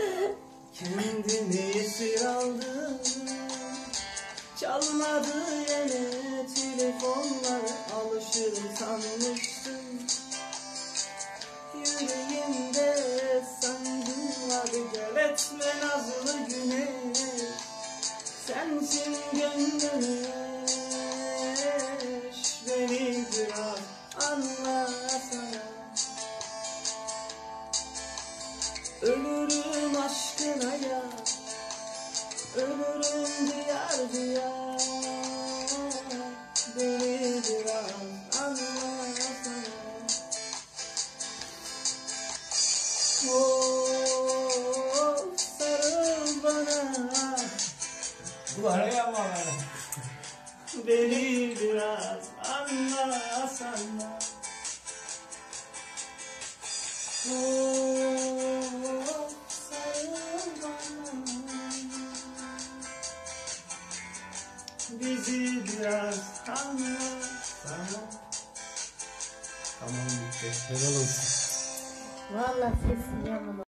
Kendimi esir aldım. Çalmadı yine telefonlara, alışırım sanmıştım. Yüreğimde sancım var, gel etme nazlı güneş. Sensin gönlüş, beni biraz anlasana. Ölürüm aşkına ya, ölürüm diyar diyar. Beni biraz anlasana. Oh, sarıl bana, Bu araya mı var? beni biraz anlasana. Oh, sarıl bana, bizi biraz anlasana. Tamam bitti. Helal olsun. Vallahi sesim yaman.